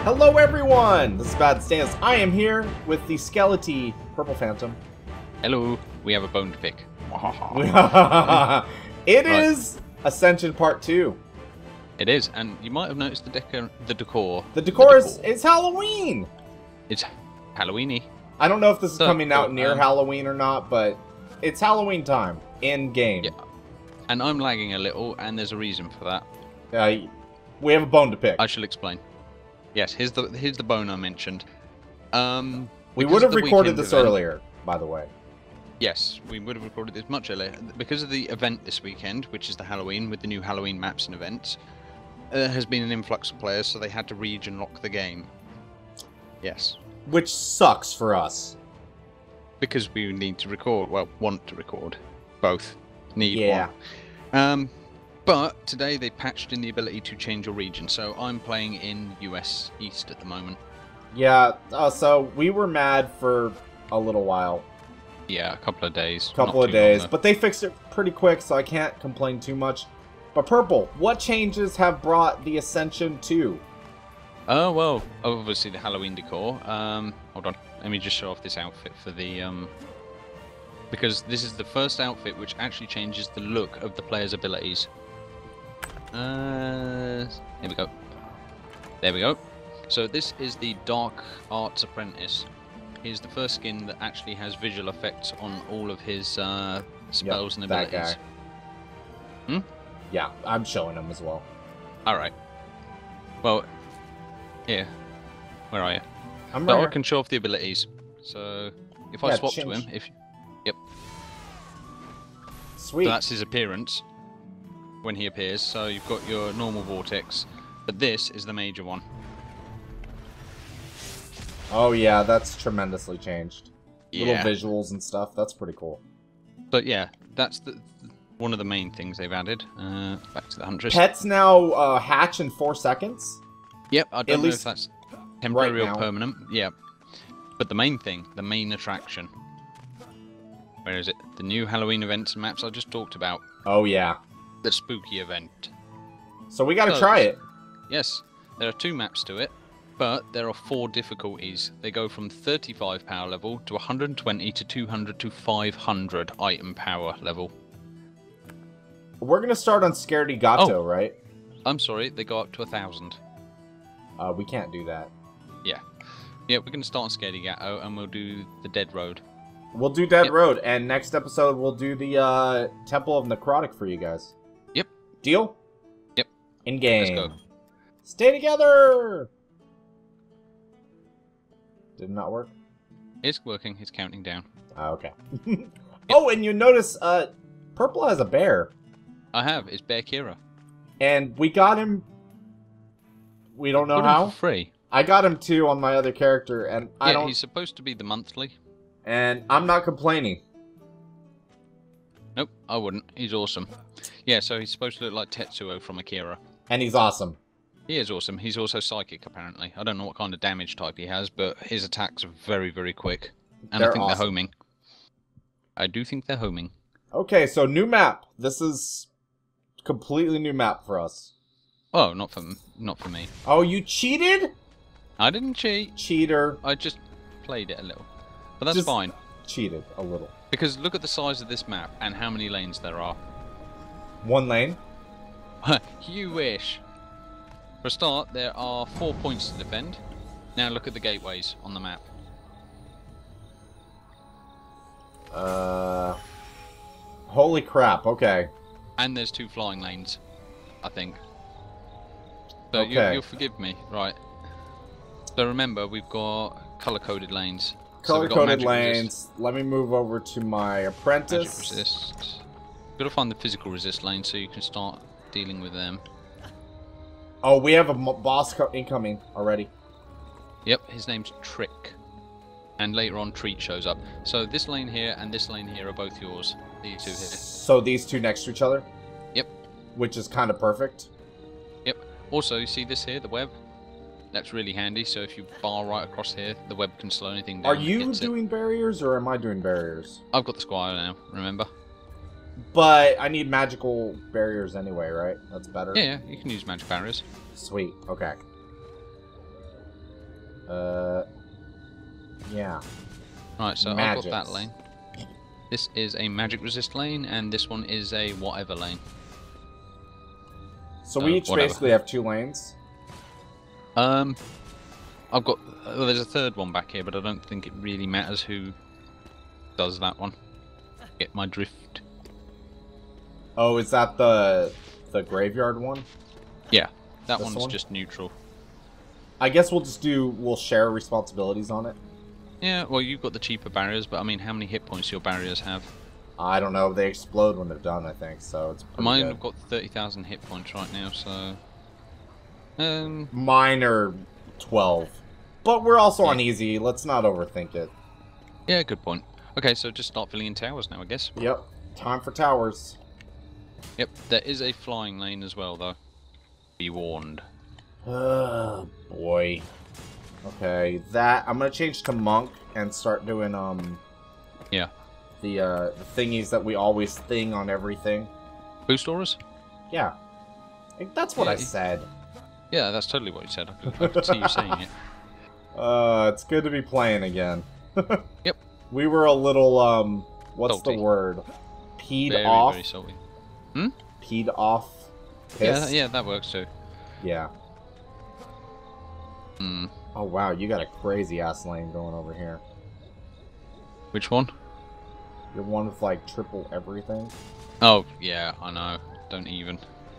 Hello everyone! This is Badstainless. I am here with the skeleton Purplefantum. Hello, we have a bone to pick. It is Ascension Part 2. It is, and you might have noticed the decor. The decor is Halloween! It's Halloweeny. I don't know if this is coming out near Halloween or not, but it's Halloween time, in-game. Yeah. And I'm lagging a little, and there's a reason for that. We have a bone to pick. I shall explain. Yes, here's the bone I mentioned. We would have recorded this earlier, by the way. Yes, we would have recorded this much earlier. Because of the event this weekend, which is the Halloween, with the new Halloween maps and events, there has been an influx of players, so they had to region lock the game. Yes. Which sucks for us. Because we need to record, well, want to record. Both. Need one. But today they patched in the ability to change your region, so I'm playing in US East at the moment. Yeah, so we were mad for a little while. Yeah, a couple of days. Couple of days, but they fixed it pretty quick, so I can't complain too much. But Purple, what changes have brought the Ascension to? Oh, well, obviously the Halloween decor. Hold on, let me just show off this outfit for the, because this is the first outfit which actually changes the look of the player's abilities. Here we go. There we go. So this is the Dark Arts Apprentice. He's the first skin that actually has visual effects on all of his spells and abilities. That guy. Yeah, I'm showing him as well. Alright. Well, here. Where are you? I'm right. I can show off the abilities. So, if I swap to him, Yep. Sweet. So that's his appearance when he appears. So you've got your normal vortex, but this is the major one. Oh yeah, that's tremendously changed. Yeah. Little visuals and stuff. That's pretty cool. But yeah, that's one of the main things they've added. Back to the Huntress. Pets now hatch in 4 seconds. Yep, I don't know if that's temporary right or permanent. Yeah. But the main thing, the main attraction. Where is it? The new Halloween events and maps I just talked about. Oh yeah. The spooky event. So we gotta try it. Yes. There are 2 maps to it, but there are 4 difficulties. They go from 35 power level to 120 to 200 to 500 item power level. We're gonna start on Scaredy Gato, right? I'm sorry, they go up to 1,000. We can't do that. Yeah. Yeah, we're gonna start on Scaredy Gato and we'll do the Dead Road. We'll do Dead Road, and next episode we'll do the Temple of Necrotic for you guys. Yep. Deal? Yep. In-game. Let's go. Stay together! Did it not work? It's working, it's counting down. Okay. Oh, and you notice, Purple has a bear. I have, it's Bear Kira. And we got him... We don't know how. For free. I got him too on my other character, and I don't... he's supposed to be the monthly. And I'm not complaining. Nope, I wouldn't. He's awesome. Yeah, so he's supposed to look like Tetsuo from Akira. And he's awesome. He is awesome. He's also psychic, apparently. I don't know what kind of damage type he has, but his attacks are very, very quick. And I think they're homing. I do think they're homing. Okay, so new map. This is completely new map for us. Oh, not for me. Oh, you cheated? I didn't cheat. Cheater. I just played it a little. But that's fine. Cheated a little. Because look at the size of this map and how many lanes there are. 1 lane? You wish. For a start, there are 4 points to defend. Now look at the gateways on the map. Holy crap, okay. And there's 2 flying lanes, I think. So okay. You'll forgive me, right. So remember, we've got colour-coded lanes. Color-coded lanes. Let me move over to my apprentice. Magic resist. You've got to find the physical resist lane so you can start dealing with them. Oh, we have a boss incoming already. Yep, his name's Trick. And later on, Treat shows up. So this lane here and this lane here are both yours. These 2 here. So these 2 next to each other? Yep. Which is kind of perfect. Yep. Also, you see this here, the web? That's really handy, so if you bar right across here, the web can slow anything down. Are you doing barriers, or am I doing barriers? I've got the Squire now, remember? But I need magical barriers anyway, right? That's better? Yeah, you can use magic barriers. Sweet, okay. Yeah. Right, so Magics. I've got that lane. This is a magic resist lane, and this one is a whatever lane. So we each whatever. basically have 2 lanes? I've got... Well, there's a third one back here, but I don't think it really matters who does that one. Get my drift. Oh, is that the graveyard one? Yeah, that This one's one? just neutral. I guess we'll share responsibilities on it. Yeah, well, you've got the cheaper barriers, but I mean, how many hit points do your barriers have? I don't know. They explode when they're done, I think, so it's pretty Mine good. have got 30,000 hit points right now, so... Mine are 12. But we're also Yeah. on easy. Let's not overthink it. Yeah, good point. Okay, so just start filling in towers now, I guess. Yep. Time for towers. Yep, there is a flying lane as well, though. Be warned. Oh, boy. Okay, I'm gonna change to monk and start doing, Yeah. the thingies that we always thing on everything. Boost auras? Yeah. I think that's what Yeah, I said. Yeah, that's totally what you said. I could see you saying it. It's good to be playing again. Yep. We were a little, what's Salty. the word? Peed Very, off? very salty. Peed off? Yeah, Pissed? yeah, that works too. Yeah. Hmm. Oh, wow, you got a crazy-ass lane going over here. Which one? You're one with, like, triple everything. Oh, yeah, I know. Don't even.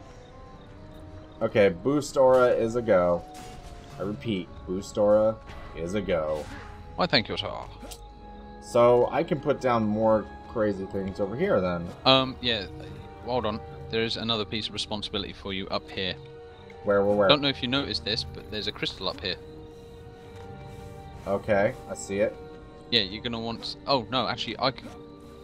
Okay, Boost Aura is a go. I repeat, Boost Aura is a go. Why, thank you, sir. So, I can put down more crazy things over here, then. Yeah, hold on. There is another piece of responsibility for you up here. Where? Don't know if you noticed this, but there's a crystal up here. Okay, I see it. Yeah, you're gonna want... Oh, no, actually, I can...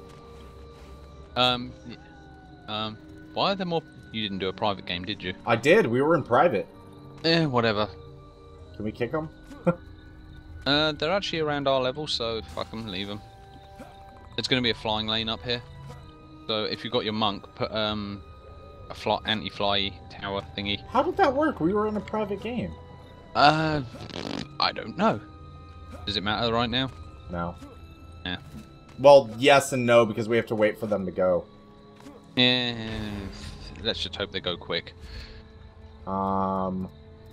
Why are there more... You didn't do a private game, did you? I did, we were in private. Whatever. Can we kick them? They're actually around our level, so fuck them, leave them. There's gonna be a flying lane up here. So if you've got your monk, put a anti-fly tower thingy. How did that work? We were in a private game. I don't know. Does it matter right now? No. Yeah. Well, yes and no, because we have to wait for them to go. Yeah. Let's just hope they go quick. Vote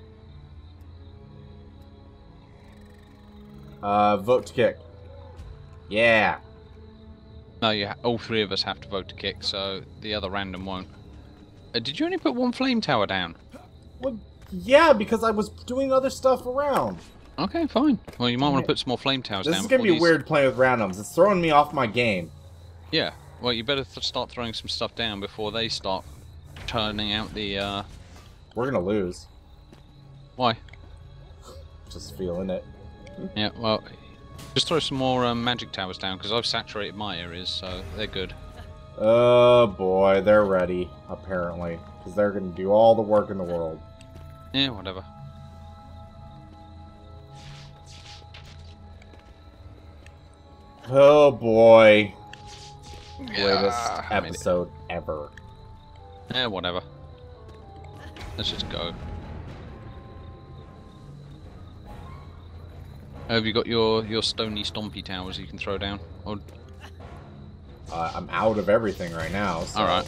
to kick. Yeah. No, all 3 of us have to vote to kick, so the other random won't. Did you only put 1 flame tower down? Well, yeah, because I was doing other stuff around. Okay, fine. Well, you might want to put some more flame towers down. This is going to be weird playing with randoms. It's throwing me off my game. Yeah. Well, you better start throwing some stuff down before they start turning out the... We're going to lose. Why? Just feeling it. Yeah, well, just throw some more magic towers down, because I've saturated my areas, so they're good. Oh boy, they're ready, apparently. Because they're going to do all the work in the world. Yeah, whatever. Oh boy. Yeah, Greatest I made it. episode ever. Yeah, whatever. Let's just go. Have you got your stony stompy towers you can throw down? Or... I'm out of everything right now, so... Alright.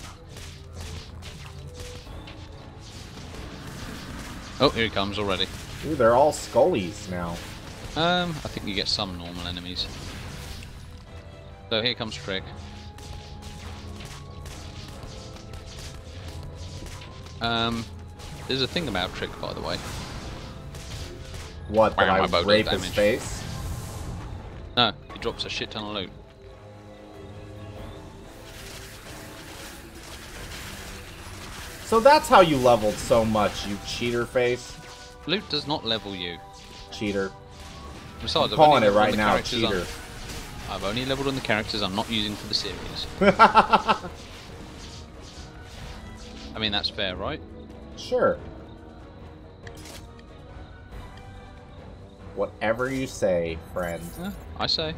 Oh, here he comes already. Ooh, they're all scullies now. I think you get some normal enemies. So here comes Trick. There's a thing about Trick, by the way. What, that Wow, my I bow does rape his damage. face? No, he drops a shit ton of loot. So that's how you leveled so much, you cheater face. Loot does not level you. Cheater. Besides, I'm calling it right now, characters cheater. I've only leveled on the characters I'm not using for the series. I mean, that's fair, right? Sure. Whatever you say, friend. Yeah, I say.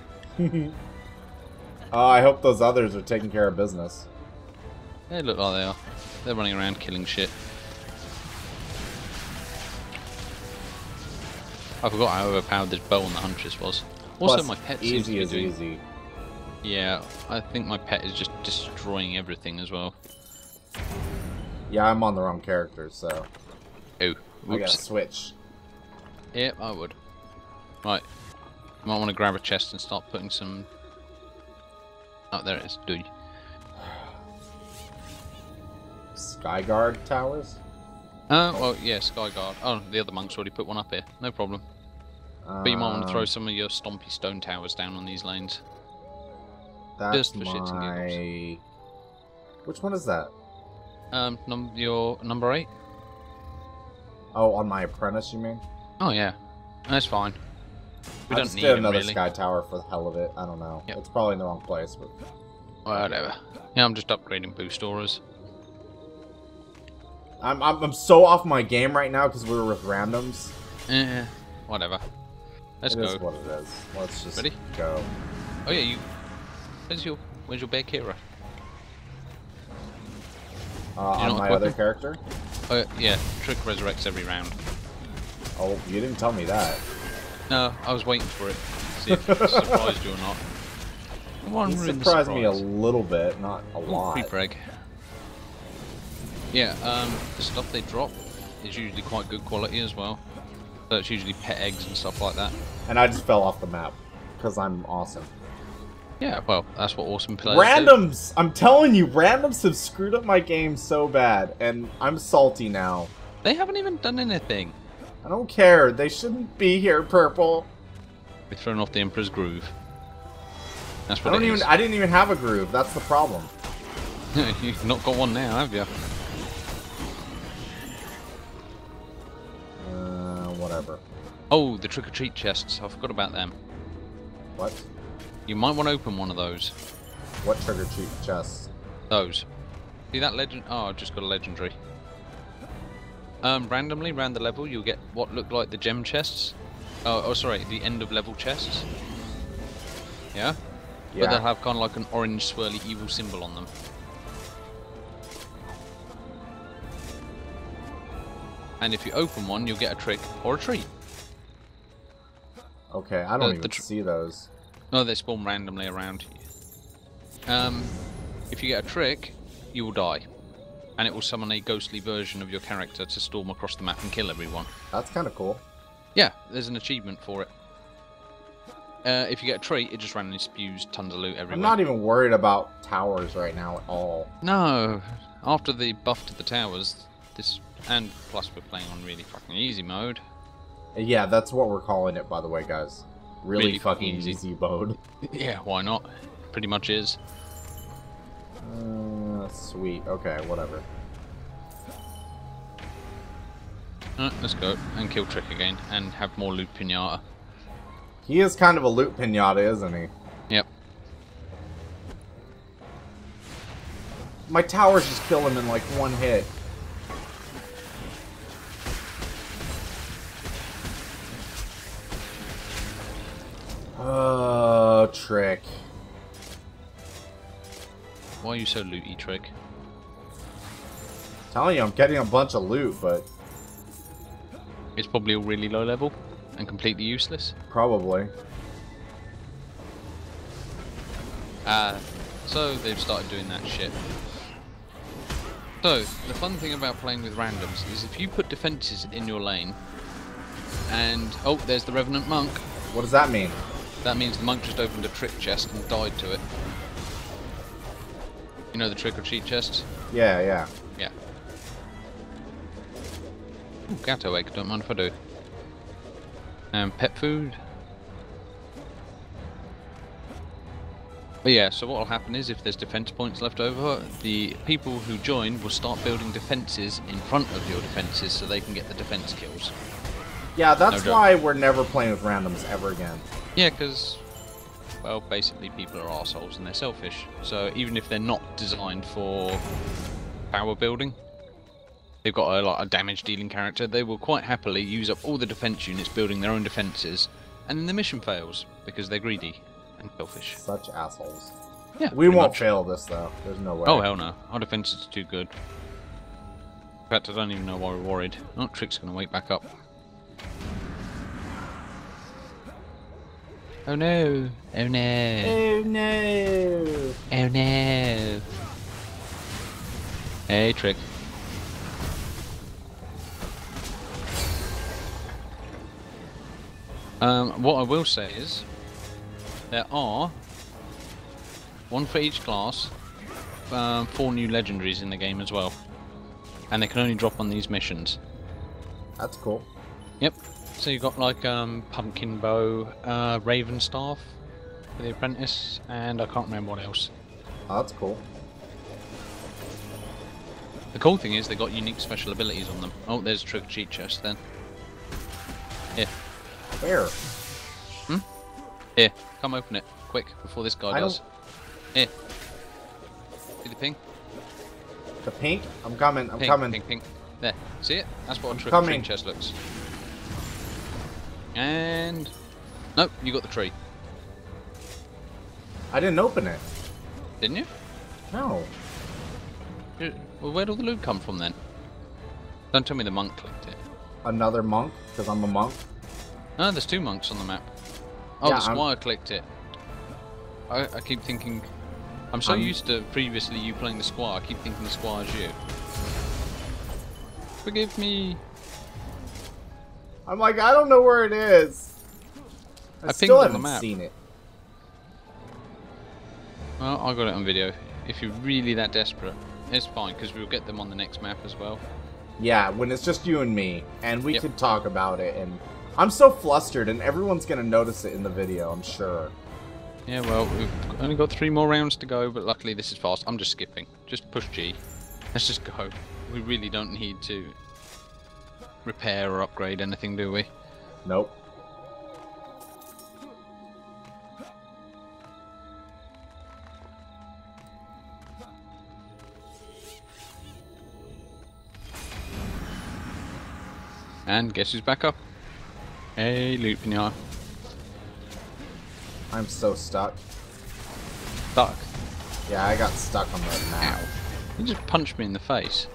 I hope those others are taking care of business. They look like they are. They're running around killing shit. I forgot how overpowered this bow on the Huntress was. Also, Plus, my pet seems to easy be is doing... easy. Yeah, I think my pet is just destroying everything as well. Yeah, I'm on the wrong character, so Oh, I gotta whoops. switch. Yeah, I would. Right. Might want to grab a chest and start putting some... Oh, there it is. Dude. Skyguard towers? Well, yeah, Skyguard. Oh, the other monk's already put one up here. No problem. But you might want to throw some of your stompy stone towers down on these lanes. That's Just for shits and my... Which one is that? Your number 8? Oh, on my apprentice, you mean? Oh, yeah. That's fine. We I don't just need did him, another really. sky tower for the hell of it. I don't know. Yep. It's probably in the wrong place, but... Whatever. Yeah, I'm just upgrading boost auras. I'm so off my game right now because we were with randoms. Whatever. Let's It go. is what it is. Let's just Ready? go. Oh yeah, you. Where's your bear Kira? On not my equipping? other character? Oh yeah, Trick resurrects every round. Oh, you didn't tell me that. No, I was waiting for it. See if it surprised you or not. Come on, You ruin the surprised me a surprise. little bit, not a lot. Creeper egg. Yeah, the stuff they drop is usually quite good quality as well. So it's usually pet eggs and stuff like that. And I just fell off the map because I'm awesome. Yeah, well, that's what awesome players do. Randoms! I'm telling you, randoms have screwed up my game so bad, and I'm salty now. They haven't even done anything. I don't care. They shouldn't be here, Purple. We've thrown off the Emperor's Groove. That's I what it is. I didn't even have a groove. That's the problem. You've not got one now, have you? Whatever. Oh, the trick-or-treat chests. I forgot about them. What? You might want to open one of those. What trigger treat chests? Those. See that legend? Oh, I've just got a legendary. Randomly, around the level, you'll get what look like the gem chests. Oh, sorry, the end of level chests. Yeah? But they'll have kind of like an orange swirly evil symbol on them. And if you open one, you'll get a trick or a treat. Okay, I don't even see those. No, they spawn randomly around. If you get a trick, you will die. And it will summon a ghostly version of your character to storm across the map and kill everyone. That's kind of cool. Yeah, there's an achievement for it. If you get a treat, it just randomly spews tons of loot everywhere. I'm not even worried about towers right now at all. No, after the buff to the towers, and plus we're playing on really fucking easy mode. Yeah, that's what we're calling it, by the way, guys. Really fucking easy mode. Yeah, why not? Pretty much is. Sweet. Okay, whatever. Let's go and kill Trick again and have more loot pinata. He is kind of a loot pinata, isn't he? Yep. My towers just kill him in like one hit. Trick. Why are you so looty, Trick? Telling you, I'm getting a bunch of loot, but It's probably all really low level and completely useless. probably. So they've started doing that shit. So, the fun thing about playing with randoms is if you put defences in your lane, and... Oh, there's the Revenant Monk. What does that mean? That means the monk just opened a trick chest and died to it. You know the trick-or-treat chests? Yeah, yeah. Yeah. Ooh, Gato egg, don't mind if I do. Pet food. But yeah, so what will happen is if there's defense points left over, the people who join will start building defenses in front of your defenses so they can get the defense kills. Yeah, that's why we're never playing with randoms ever again. Yeah, because, well, basically people are assholes and they're selfish. So even if they're not designed for power building, they've got a damage dealing character, they will quite happily use up all the defense units building their own defenses, and then the mission fails because they're greedy and selfish. Such assholes. Yeah, we won't much. fail this though. There's no way. Oh hell no, our defenses are too good. In fact, I don't even know why we're worried. Oh, Trick's gonna wake back up. Oh no! Oh no! Oh no! Oh no! Hey, Trick. What I will say is, there are one for each class, 4 new legendaries in the game as well, and they can only drop on these missions. That's cool. Yep. So you got like pumpkin bow, raven staff for the apprentice, and I can't remember what else. Oh, that's cool. The cool thing is they got unique special abilities on them. Oh, there's a trick cheat chest then. Here. Where? Here, come open it, quick, before this guy does. Here. See the ping? The pink? I'm coming, I'm ping, coming. Ping, ping. There, see it? That's what a trick chest looks. And... Nope, you got the tree. I didn't open it. Didn't you? No. Well, where'd all the loot come from then? Don't tell me the monk clicked it. Another monk, because I'm a monk. No, there's 2 monks on the map. Oh, yeah, the squire clicked it. I keep thinking... I'm so used to previously you playing the squire, I keep thinking the squire's you. Forgive me. I'm like, I don't know where it is. I still haven't seen it. Well, I got it on video. If you're really that desperate, it's fine, because we'll get them on the next map as well. Yeah, when it's just you and me, and we could talk about it, and I'm so flustered, and everyone's gonna notice it in the video, I'm sure. Yeah, well, we've only got 3 more rounds to go, but luckily this is fast. I'm just skipping. Just push G. Let's just go. We really don't need to repair or upgrade anything, do we? Nope. And guess who's back up? Hey, loot pinata. I'm so stuck. Stuck? Yeah, I got stuck on that map. Ow. You just punched me in the face.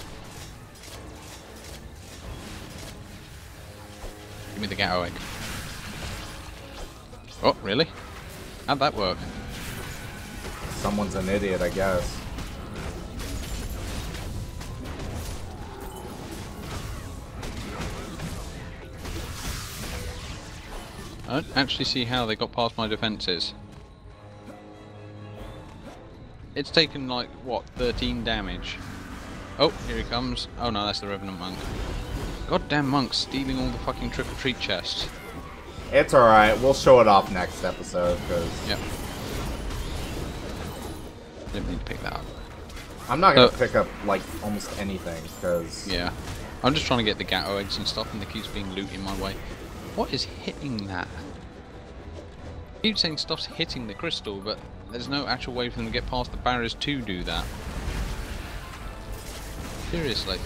Give me the Gatto egg. Oh, really? How'd that work? Someone's an idiot, I guess. I don't actually see how they got past my defences. It's taken like, what, 13 damage. Oh, here he comes. Oh no, that's the Revenant Monk. Goddamn monks stealing all the fucking trick-or-treat chests. It's alright, we'll show it off next episode, because... Yep. Didn't need to pick that up. I'm not gonna pick up, like, almost anything, because... Yeah. I'm just trying to get the Gatto eggs and stuff, and there keeps being loot in my way. What is hitting that? I keep saying stuff's hitting the crystal, but there's no actual way for them to get past the barriers to do that. Seriously.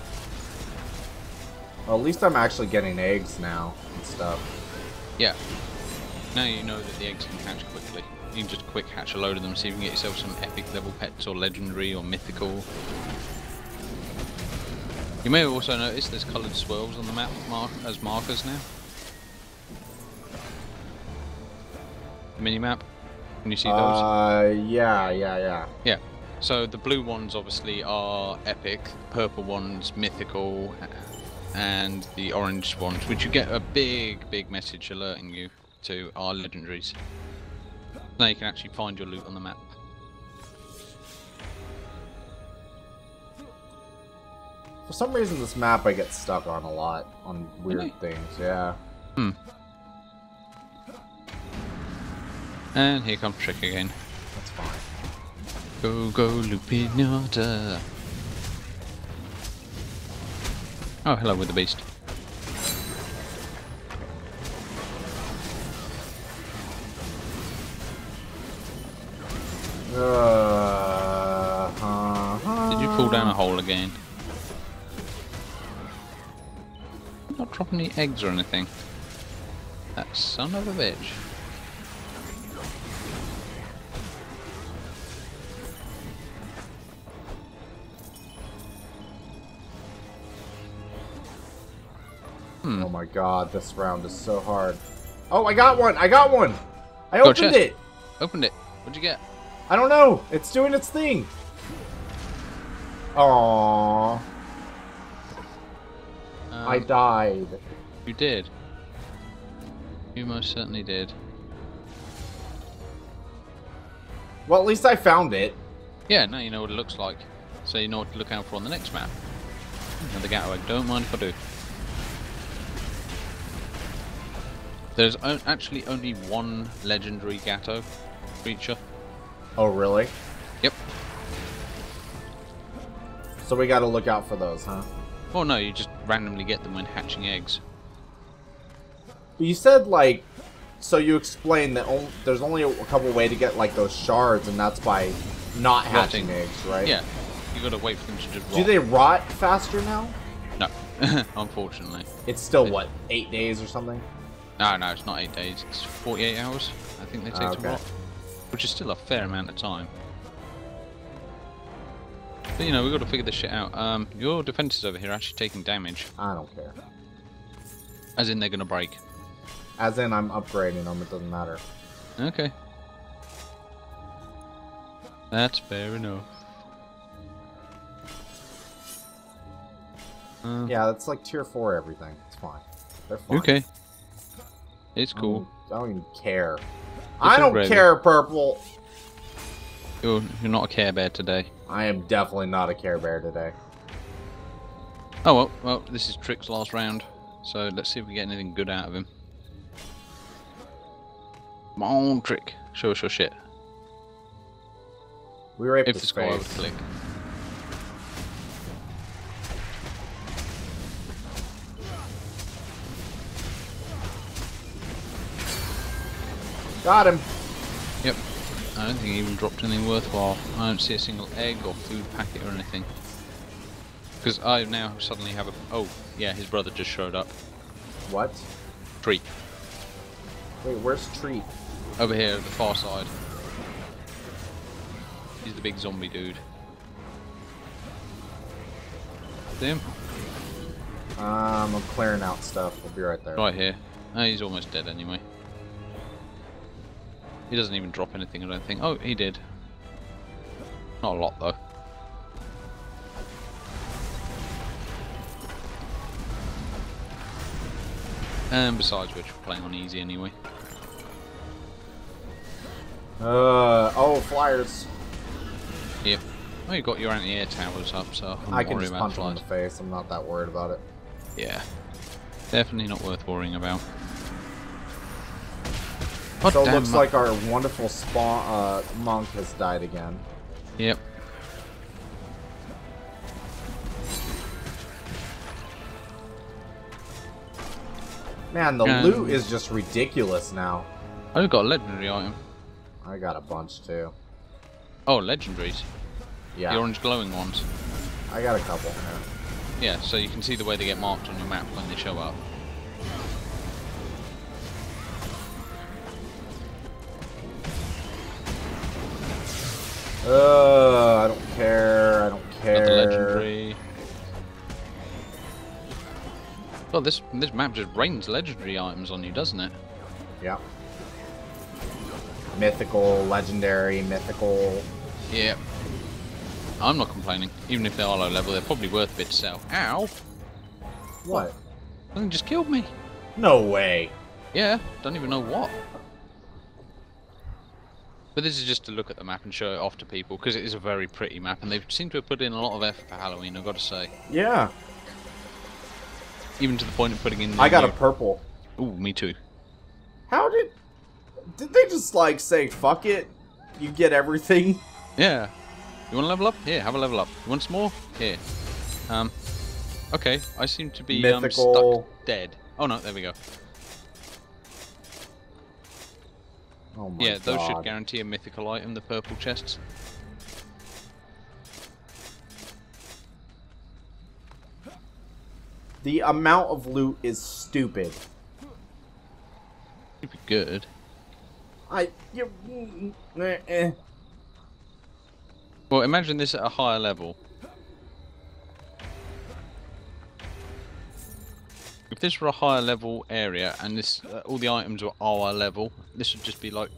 Well, at least I'm actually getting eggs now and stuff. Yeah. Now you know that the eggs can hatch quickly. You can just quick hatch a load of them, so you can get yourself some epic level pets or legendary or mythical. You may have also noticed there's coloured swirls on the map as markers now. The mini-map. Can you see those? Yeah. Yeah. So the blue ones obviously are epic, purple ones mythical, and the orange ones, which you get a big message alerting you to, are legendaries. Now you can actually find your loot on the map. For some reason this map I get stuck on a lot, on weird things, yeah. Hmm. And here comes Trick again. That's fine. Go, Lupinata. Oh, hello with the beast. Did you fall down a hole again? Not dropping any eggs or anything. That son of a bitch. Oh my god, this round is so hard. Oh, I got one! I got one! I Got a opened chest. it! Opened it. What'd you get? I don't know! It's doing its thing! Aww. I died. You did. You most certainly did. Well, at least I found it. Yeah, now you know what it looks like. So you know what to look out for on the next map. Another Gatto egg. Don't mind if I do. There's actually only one legendary Gatto creature. Oh, really? Yep. So we gotta look out for those, huh? Oh no, you just randomly get them when hatching eggs. You said, like... So you explained that there's only a couple ways to get, like, those shards, and that's by not hatching Rotting. eggs, right? Yeah. You gotta wait for them to just rot. Do they rot faster now? No. Unfortunately. It's still, what, 8 days or something? No, it's not 8 days. It's 48 hours. I think they take to rot. Which is still a fair amount of time. But, you know, we've got to figure this shit out. Your defenses over here are actually taking damage. I don't care. As in, they're gonna break. As in, I'm upgrading them, it doesn't matter. Okay. That's fair enough. Yeah, that's like tier 4 everything. It's fine. They're fine. Okay. It's cool. I don't even care. I don't gravy. care, Purple! You're not a Care Bear today. I am definitely not a Care Bear today. Oh well, this is Trick's last round. So let's see if we get anything good out of him. Come on, Trick. Show us your shit. We raped If his the squad would face. click. Got him! Yep. I don't think he even dropped anything worthwhile. I don't see a single egg or food packet or anything. Because I now suddenly have a... Oh, yeah, his brother just showed up. What? Treat. Wait, where's Treat? Over here at the far side. He's the big zombie dude. See him? I'm clearing out stuff. We'll be right there. Right here. He's almost dead anyway. He doesn't even drop anything, I don't think. Oh, he did. Not a lot, though. And besides which, we're playing on easy anyway. Oh, flyers. Yep. Well, you got your anti-air towers up, so I'm I not can worried just about punch him in flies. the face. I'm not that worried about it. Yeah. Definitely not worth worrying about. So it looks like our wonderful spawn monk has died again. Yep. Man, the loot is just ridiculous now. I've got a legendary item. I got a bunch too. Oh, legendaries. Yeah. The orange glowing ones. I got a couple. Yeah, so you can see the way they get marked on your map when they show up. I don't care. I don't Got care. the legendary. Well, this map just rains legendary items on you, doesn't it? Yeah. Mythical, legendary, mythical. Yeah. I'm not complaining. Even if they are low level, they're probably worth a bit to sell. Ow! What? Something just killed me. No way. Yeah, don't even know what. But this is just to look at the map and show it off to people, because it is a very pretty map, and they seem to have put in a lot of effort for Halloween, I've got to say. Yeah. Even to the point of putting in the I got a purple. Ooh, me too. How did they just like say fuck it? You get everything. Yeah. You want to level up? Here, have a level up. You want some more? Here. Okay, I seem to be Mythical. stuck dead. Oh no, there we go. Oh my Yeah, those God. should guarantee a mythical item, the purple chests. The amount of loot is stupid. Should be good. Well, imagine this at a higher level. if this were a higher level area and this all the items were our level, this would just be like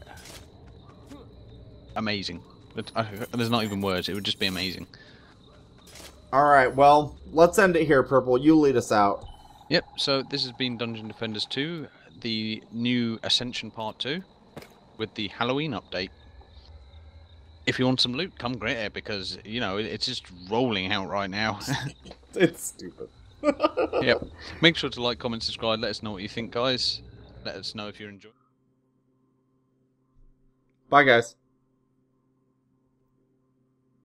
amazing. There's not even words. It would just be amazing. All right, well, let's end it here, Purple. You lead us out. Yep. So this has been Dungeon Defenders 2, the new Ascension Part 2, with the Halloween update. If you want some loot, come great here because you know it's just rolling out right now. It's stupid. Yep. Make sure to like, comment, subscribe. Let us know what you think, guys. Let us know if you're enjoying. Bye, guys.